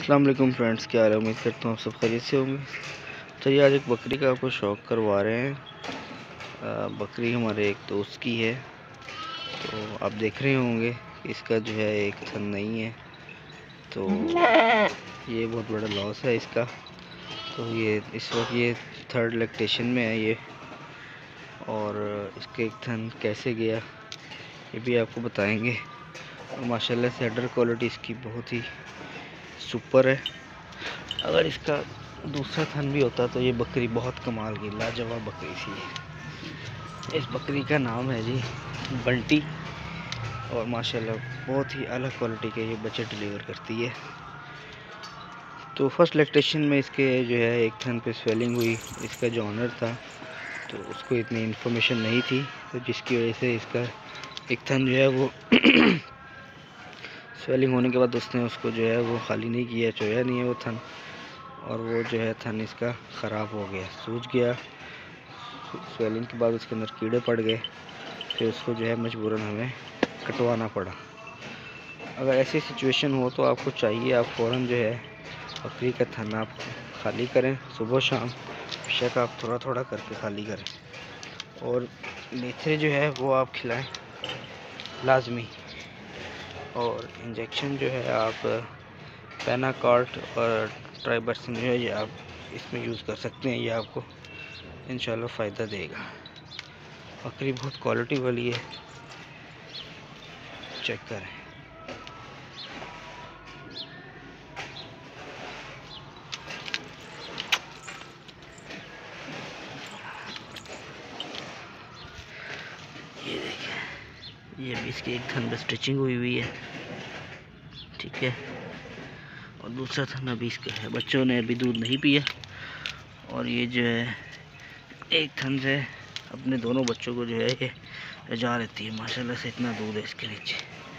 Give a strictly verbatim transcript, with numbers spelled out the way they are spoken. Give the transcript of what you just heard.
अस्सलाम वालेकुम फ्रेंड्स, क्या हाल है। उम्मीद करता हूँ आप सब खैरियत से होंगे। तो ये आज एक बकरी का आपको शौक करवा रहे हैं। आ, बकरी हमारे एक दोस्त की है, तो आप देख रहे होंगे इसका जो है एक थन नहीं है, तो ये बहुत बड़ा लॉस है इसका। तो ये इस वक्त ये थर्ड लैक्टेशन में है ये, और इसके एक थन कैसे गया ये भी आपको बताएंगे। और माशाल्लाह से हेडर क्वालिटी इसकी बहुत ही सुपर है। अगर इसका दूसरा थन भी होता तो ये बकरी बहुत कमाल की लाजवाब बकरी सी है। इस बकरी का नाम है जी बंटी, और माशाल्लाह बहुत ही अलग क्वालिटी के ये बच्चे डिलीवर करती है। तो फर्स्ट लैक्टेशन में इसके जो है एक थन पे स्वेलिंग हुई। इसका जो ऑनर था तो उसको इतनी इन्फॉर्मेशन नहीं थी, तो जिसकी वजह से इसका एक थन जो है वो स्वेलिंग होने के बाद उसने उसको जो है वो खाली नहीं किया, चोया नहीं है वो थन, और वो जो है थन इसका ख़राब हो गया, सूज गया। स्वेलिंग के बाद उसके अंदर कीड़े पड़ गए, फिर उसको जो है मजबूरन हमें कटवाना पड़ा। अगर ऐसी सिचुएशन हो तो आपको चाहिए आप फ़ौरन जो है बकरी का थन आप खाली करें, सुबह शाम बेशक आप थोड़ा थोड़ा करके खाली करें, और मेथरे जो है वो आप खिलाएं लाजमी। और इंजेक्शन जो है आप पेनाकॉर्ट और ट्राइबरसिन जो है ये आप इसमें यूज़ कर सकते हैं, ये आपको इंशाल्लाह फ़ायदा देगा। बकरी बहुत क्वालिटी वाली है, चेक करें। ये देखें, ये भी इसकी एक थन पे स्टिचिंग हुई हुई है, ठीक है, और दूसरा थन अभी इसका है। बच्चों ने अभी दूध नहीं पिया, और ये जो है एक थन से अपने दोनों बच्चों को जो है ये रजा लेती है। माशाल्लाह से इतना दूध है इसके नीचे।